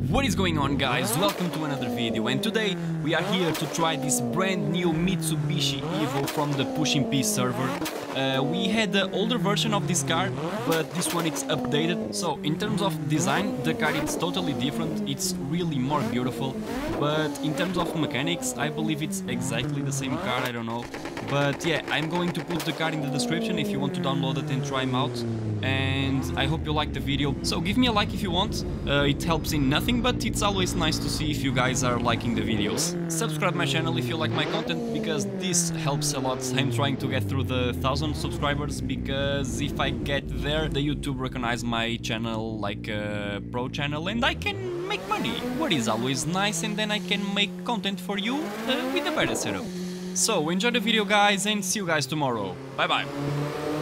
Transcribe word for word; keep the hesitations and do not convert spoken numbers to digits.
What is going on, guys? Welcome to another video, and today we are here to try this brand new Mitsubishi EVO from the Pushing P server. Uh, we had the older version of this car, but this one it's updated. So in terms of design, the car is totally different. It's really more beautiful, but in terms of mechanics, I believe it's exactly the same car. I don't know, but yeah, I'm going to put the car in the description if you want to download it and try them out. And I hope you like the video. So give me a like if you want. Uh, it helps in nothing, but it's always nice to see if you guys are liking the videos. Subscribe my channel if you like my content, because this helps a lot. I'm trying to get through the thousand subscribers, because if I get there, the YouTube recognize my channel like a pro channel and I can make money, what is always nice, and then I can make content for you uh, with a better setup. So enjoy the video, guys, and see you guys tomorrow. Bye bye.